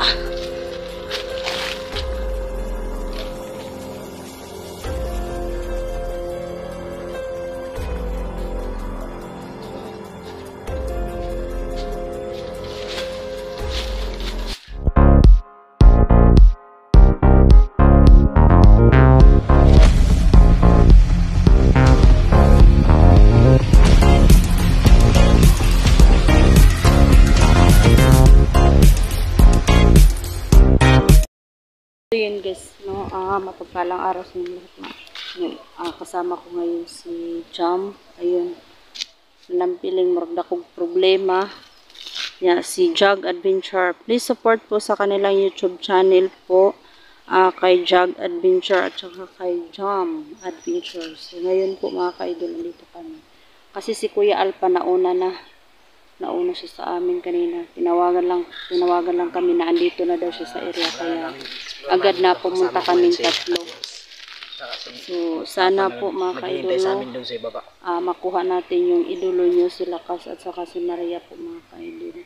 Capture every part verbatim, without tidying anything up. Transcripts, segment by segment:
Yun guys, no, ah, mapagpalang araw sa inyo lahat. Ah, kasama ko ngayon si Jam. Ayun, lampiling maragda kong problema. Yeah, si Jug Adventure. Please support po sa kanilang YouTube channel po. Ah, kay Jug Adventure at saka kay Jam Adventure. So, ngayon po mga ka-idol, dito kami. Kasi si Kuya Alpa nauna na. Nauna siya sa amin kanina. Tinawagan lang, tinawagan lang kami na andito na daw siya sa area. Kaya agad na pumunta kaming tatlo. So, sana po mga ka-idolo, uh, makuha natin yung idolo nyo, si Lakas at saka si Maria po mga ka-idolo.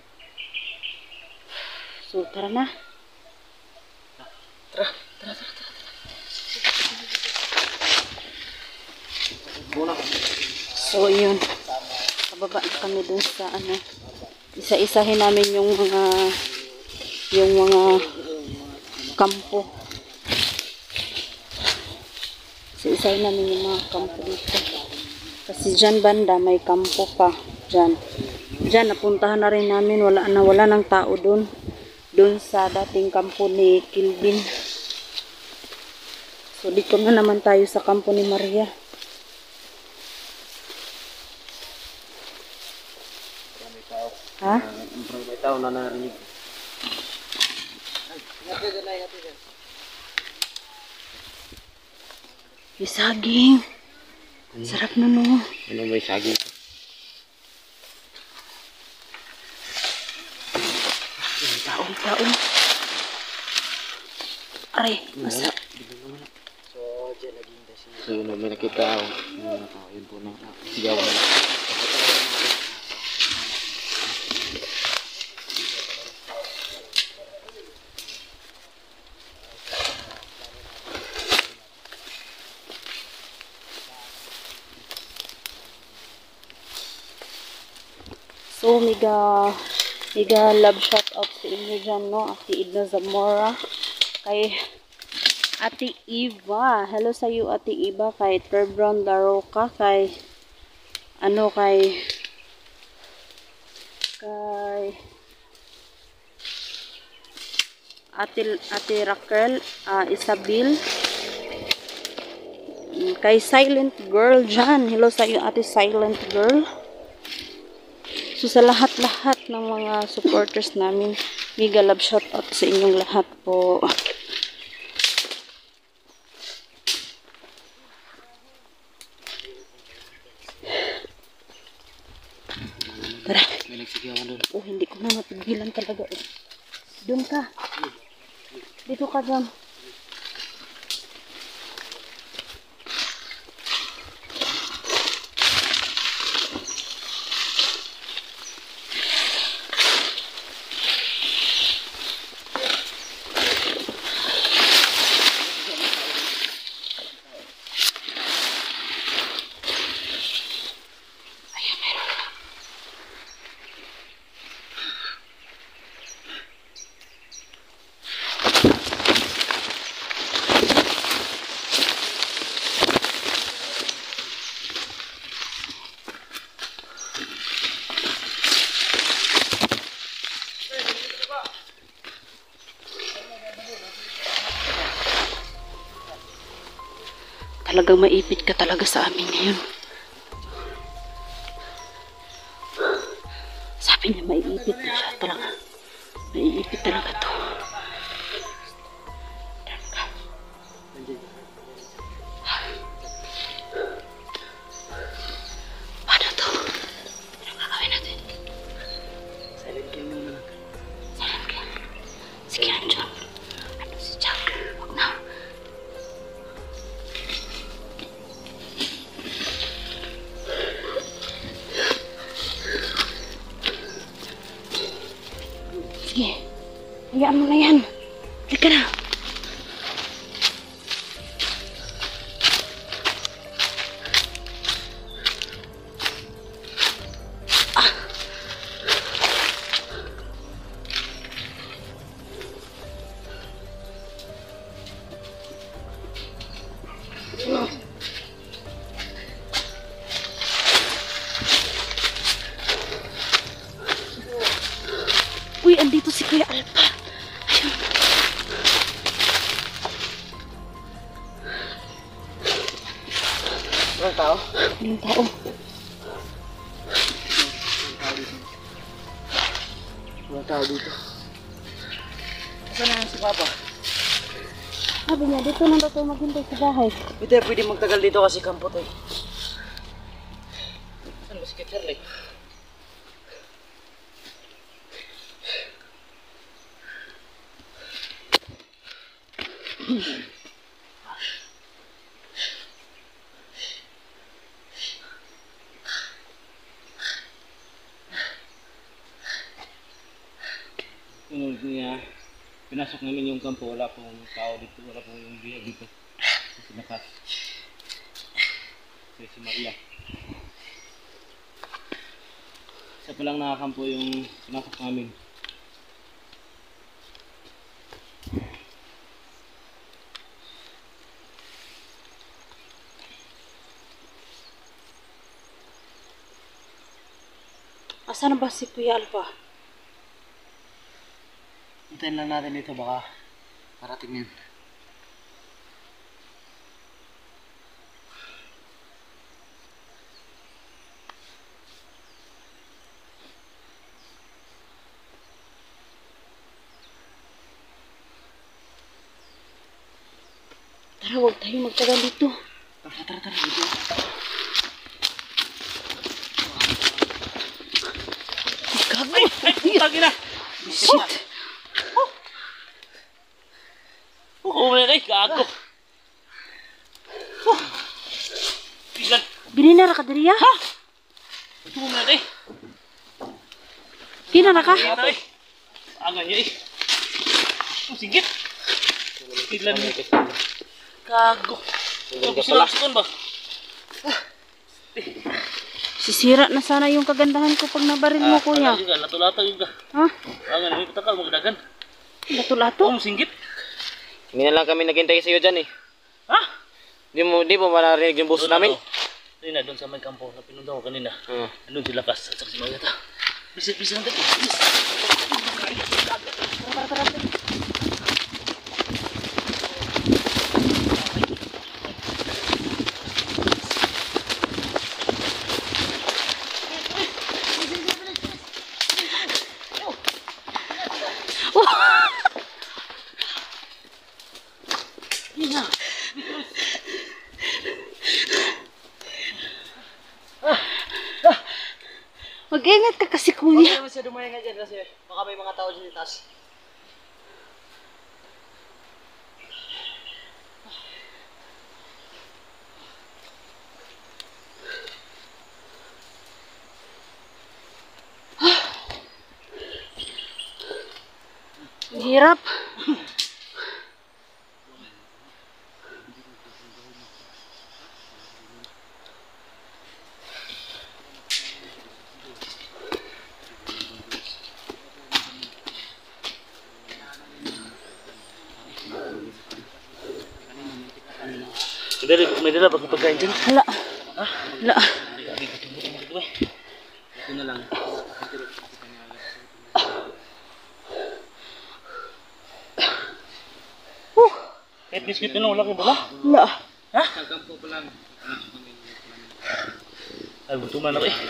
So, tara na. Tara, tara, tara, tara. So, yun. Kababa na kami dun sa ano. Isa-isahin namin yung mga yung mga kampo. Isa-isahin namin yung mga kampo dito. Kasi dyan banda may kampo pa. Dyan. Dyan napuntahan na rin namin. Wala na, wala ng tao dun. Dun sa dating kampo ni Kilvin. So dito na naman tayo sa kampo ni Maria. Ha? May tao na narinig. May saging. Sarap na no. Ano may saging? Taon, taon. Aray, masarap. So, dyan naging dasi. So, yun may nakita ako. Yun po na. Sigawan. So, mega, mega love shout out sa inyo dyan, no? Ate Edna Zamora. Kay Ate Eva. Hello sa iyo, Ate Eva. Kay Terbron Daroca. Kay, ano, kay, kay, Ate, Ate Raquel, uh, Isabel. Kay Silent Girl dyan. Hello sa iyo, Ate Silent Girl. So, sa lahat-lahat ng mga supporters namin, mega love shout out sa inyong lahat po. Tara. Oh, hindi ko na mapigilan talaga. Doon ka. Dito ka dyan. Talagang maipit ka talaga sa amin ngayon. Sabi niya maiipit na siya talaga. Maiipit talaga to. Paano to? Ano gagawin natin? Silent kill muna lang. Silent kill. Sige, Anjo. Ano si Jack? Huwag na. Sige. Hayaan mo na yan. Halika na. Uy, andito si Kuya Alpa. Ayun. Walang tao? Walang tao. Walang tao dito. Saan na si Papa? Sabi niya, dito lang daw tayo maghintay sa bahay. Hindi tayo pwede magtagal dito kasi kampo tayo. Saan ba si Kit Charlie? Tunod niya, pinasok namin yung kampo, wala pong tao dito, wala pong yung biya dito. Kasi nakas. Kasi si Maria. Isa pa lang nakakampo yung pinasok namin. Asan na ba si Kuya Alpa? Hintayin lang natin dito, baka parating yan. Tara, huwag tayo magtagal dito. Tara, tara, tara, dito. Gago! Ay, putang ina! Shit! Oo, may kay gago. Bilan. Bininara ka diri ya? Ha? Oo, may kay. Kinara ka? Angan niya eh. Oh, sigit. Bilan mo. Gago. Tapos lang sikon ba? Sisira na sana yung kagandahan ko pag nabaril mo, kuya. Ah, juga, lato-lato juga. Ha? Angan, may patakal, magdagan. Lato-lato? Oh, singgit. Hindi na lang kami naghintay sa iyo dyan eh. Ha? Di mo, di mo marinig yung boses namin? Doon na, doon sa may kampo na pinunta ko kanina. Uh. Doon si Lakas at saka si Magata. Bisit, bisit natin. Tara, tara, tara. Mag-ingat ka kasi, Huwag kuya. naman siya dumayo nga dyan kasi baka may mga tao dyan sa taas. Ang hirap. May dala, may dala ba kung pagkain dyan? Hala. Ha? Hala. Ito na lang. Uh, Kahit biscuit na lang, wala kayo bala? hala. Ha? Nagkampo pa lang. Ay, gutuman ako eh.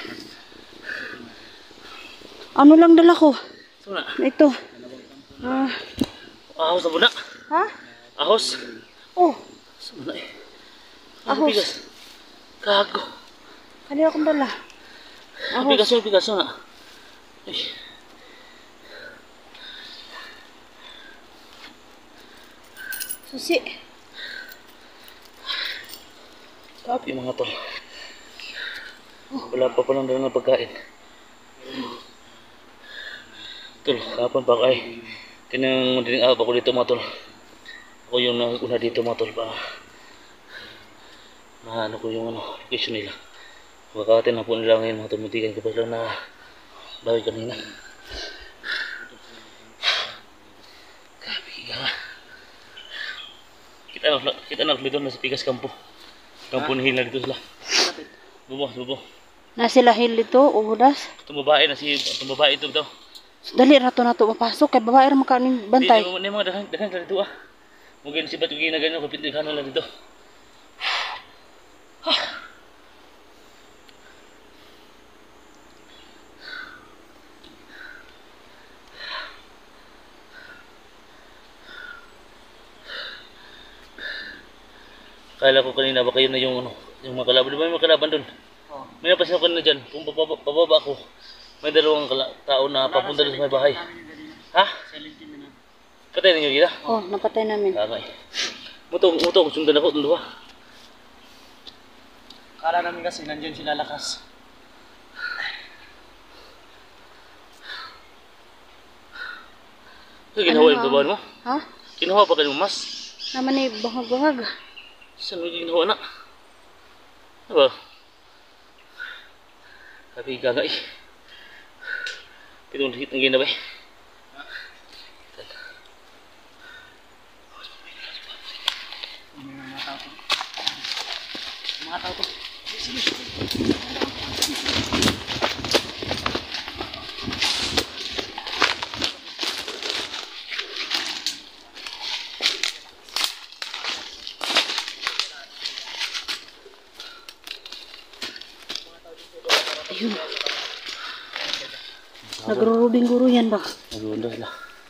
Ano lang dala ko? Ito na. Ito. Ah. Ahos na muna. Ha? Ahos. Oh. Ito na eh. Ahos. Bigas. Gago. Kanina akong dala. Ahos. Bigas yun, bigas yun na. Ay. Susi. Tapi yung mga to. Wala pa palang dala ng pagkain. Ito, kapan pa kay Kinang din ah, ako dito mga tol. Ako yung una dito mga tol pa. Maano ko yung ano, location nila. Kakakatin na po nila ngayon mga tol. Muntikan ko pa sila na bawi kanina. Grabe ka. Kita na, kita na dito na sa Pigas Kampo. Kampo ni Hila dito sila. Bubo, bubo. Na sila hil dito, ubudas. Itong babae na si, itong babae ito daw. Dali rato na to mapasok kay babae ra makaning bantay. Di, di, mga dahan, dahan ka dito ah. Mungkin si Ba't yung ginagano, kapit ka na lang dito. Kala ko kanina baka yun na yung ano, yung mga kalaban. Di ba may mga kalaban doon? Oh. May napasin ako kanina dyan. Kung bababa, bababa ako, may dalawang kala, tao na papunta doon sa may bahay. Ha? Patay ninyo kita? Oh, napatay namin. Kamay. Muto, muto, sundan ako doon ba? Kala namin kasi nandiyan sila lakas. Ano ginawa yung babae mo? Ha? Ginawa pa kayo mas? Naman ni bahag-bahag. Saan mo ginawa na? Ano ba? Sabi ka nga eh. Pitong hit ng ginawa eh. Mga tao to. Ayun. Nagrurubing guro yan ba? Nagulundag sila.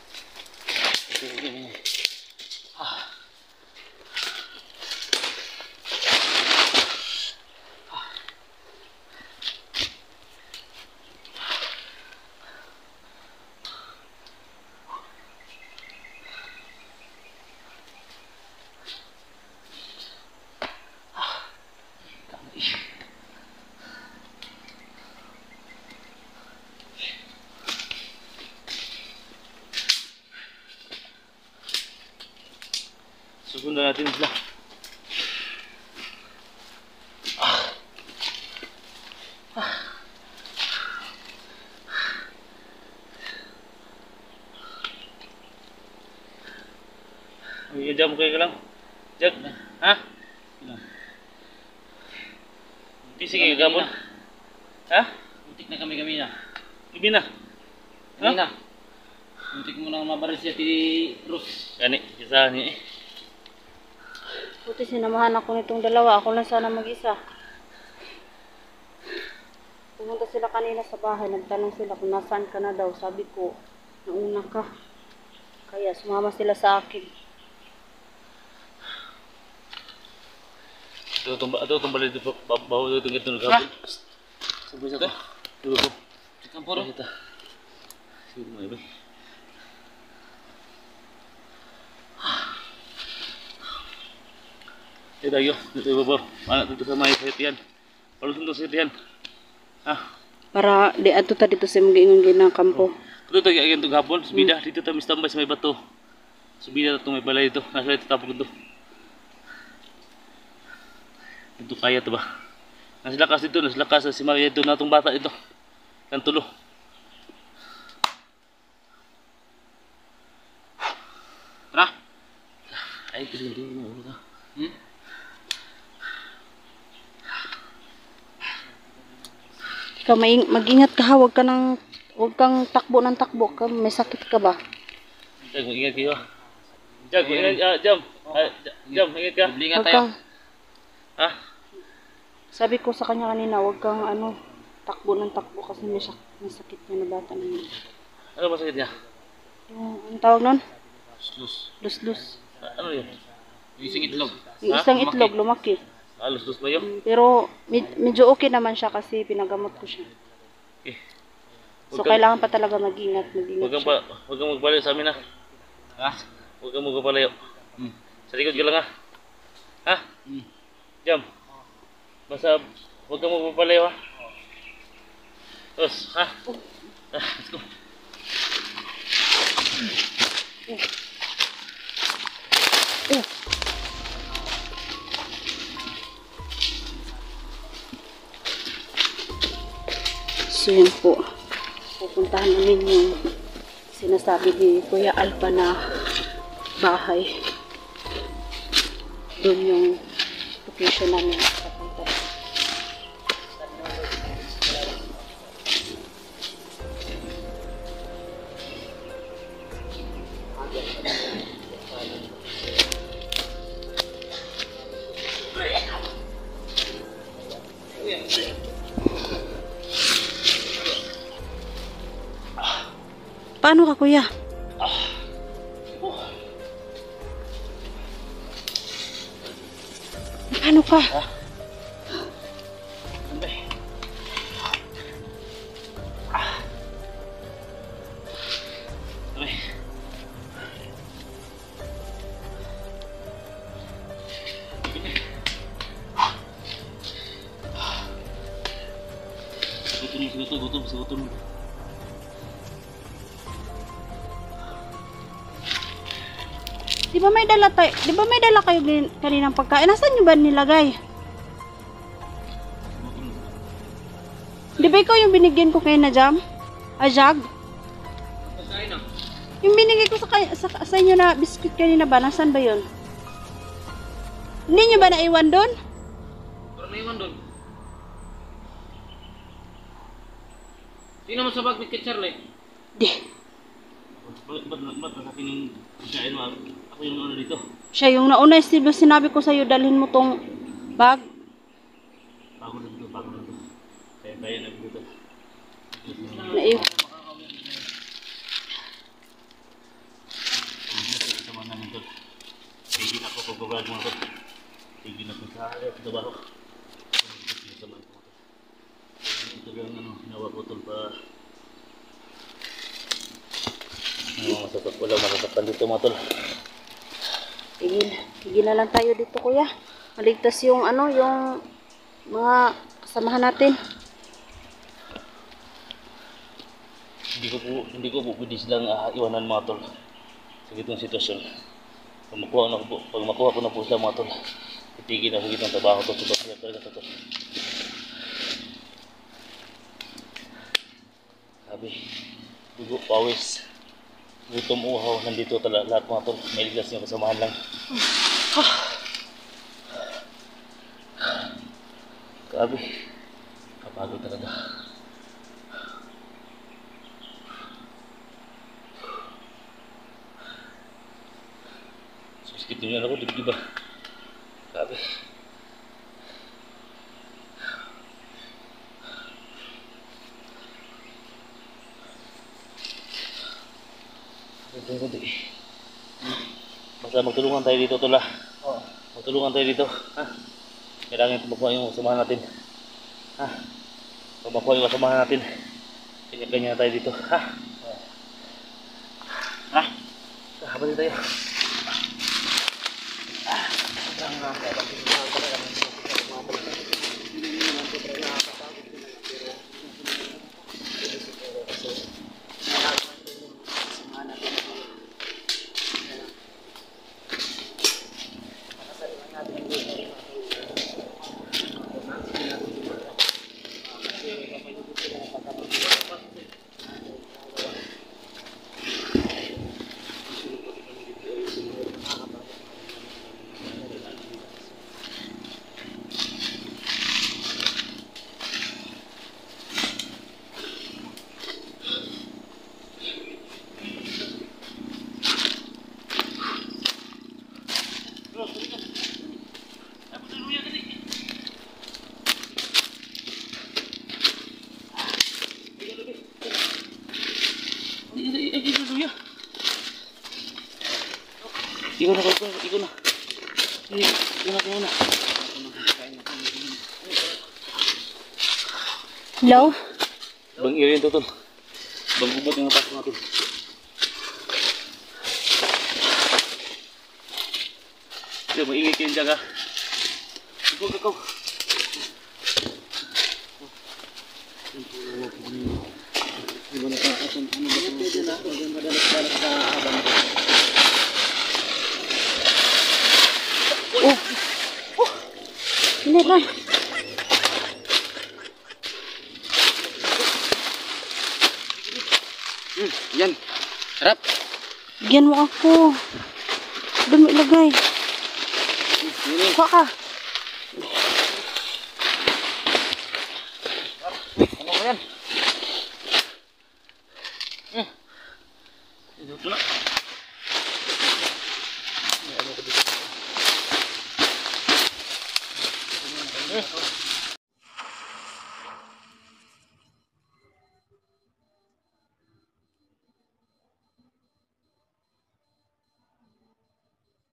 Susundan natin sila. Ah. Ah. Ay, jam kayo ka lang. Jag, ha? Di sige gamon. Ha? Muntik na kami kami na. Ibi na. Kami na. Muntik mo nang mabaris siya ti Rus. Gani, isa ni eh. Buti sinamahan ako nitong dalawa. Ako lang sana mag-isa. Pumunta sila kanina sa bahay. Nagtanong sila kung nasaan ka na daw. Sabi ko, nauna ka. Kaya sumama sila sa akin. Ito tumba, ito tumba dito bawo dito ngito nagapon. Sabi sa to. Dito ko. Chikan puro. Kita. Sige mo ibe. Ito tayo, dito ibaba. Mana dito sa may site yan. Palusun to sa site yan. Ha? Para di ato ta dito sa mga ingon ginang kampo. Dito tayo again to gapon, subida dito ta mistambay sa may bato. Subida to may balay dito. Nasa ito tapos dito. Ito kaya to ba? Nasa lakas dito, nasa lakas sa si Maria ito natong bata ito. Kan tulo. Tara. Ay, kasi hindi mo ulo ka. Hmm? Ikaw maing- mag-ingat ka ha. Huwag ka nang, huwag kang takbo ng takbo. Ka, may sakit ka ba? Jag, mag-ingat kayo. Jag, mag-ingat. Ah, Jam. Ah, Jam, mag-ingat ka. Biblingan Huwag tayo. kang, Ha? sabi ko sa kanya kanina, huwag kang ano, takbo ng takbo kasi may, sak may sakit niya na bata na yun. Ano ba sakit niya? Yung, ang tawag nun? Slus. Lus-lus. Ah, ano yun? Yung isang itlog. Yung Ha? isang Lumaki. itlog, lumaki. Ah, lus-lus ba yun? Mm, Pero med- medyo okay naman siya kasi pinagamot ko siya. Okay. So Huwag kang- kailangan pa talaga mag-ingat, mag-ingat Huwag kang, siya. pa, huwag kang magbalayo sa amin ha. Ha? Huwag kang magpapalayo. Hmm. Sa likod ka lang ha. Ha? Hmm. Jam. Basta huwag kang magpapalayo ha. Tapos, ha? Ah, let's go. Oh. So yun po, pupuntahan namin yung sinasabi ni Kuya Alpa na bahay. Doon yung location namin papunta. Paano ka, Kuya? Paano ka? Gutom, gutom, gutom, gutom. Di ba may dala tayo? Di ba may dala kayo din- kaninang pagkain? Nasaan nyo ba nilagay? Di ba ikaw yung binigyan ko kayo na jam? A jug? Pagkain na. Yung binigay ko sa, kay- sa, sa inyo na biscuit kanina ba? Nasaan ba yun? Hindi nyo ba naiwan doon? Parang naiwan doon. Tingnan mo sa bag ni Charlie. Di. Ba't ba't ba't sa akin yung pagkain mo? Ako yung ano dito. Siya yung nauna. Di ba sinabi ko sa'yo dalhin mo tong bag? Bago na dito, bago na dito. Kaya kaya na dito. Naiwan. Sama namin to. Tigil ako pag-vlog mo to. Tigil ako sa trabaho. Sama ko to. Ito lang ano, hinawa ko tol pa. Ano masasak, wala masasakan dito mga tol. Tigil. Tigil na lang tayo dito, Kuya. Maligtas yung ano, yung mga kasamahan natin. Hindi ko po, hindi ko po pwede silang uh, iwanan mga tol sa gitong sitwasyon. Pag makuha, na po, pag makuha ko na po sila mga tol, itigil na sa gitong trabaho to. Sobrang hirap talaga ito tol. Sabi, dugo, pawis, gutom, uhaw, nandito talaga lahat mga tol. May liglas yung kasamahan lang. Grabe, kapagod talaga. Susikit din yan ako, di ba? Grabe. Kunti-kunti. Basta magtulungan tayo dito, Tula. Oo. Magtulungan tayo dito. Ha? Kailangan tumakuha yung samahan natin. Ha? Tumakuha yung samahan natin. Kanya-kanya tayo dito. Ha? Ha? Habang tayo. Ikaw na, ikaw na, ikaw na. Ikaw na, ikaw na. Hello? Bang irin to, tol. Bang ubot yung pasok natin. Ito, maingay kayo dyan, ha? Ikaw, ikaw. Hindi ba nakakasang ano ba ito? Hindi na, huwag yung madalas-dalas sa abang. dali lang. Hmm, yan. Sarap. Bigyan mo ako. Dumi ilagay. Ini. Kuha ka. Ano ba yan? Hmm. Ito na. May ano ko dito. Hmm.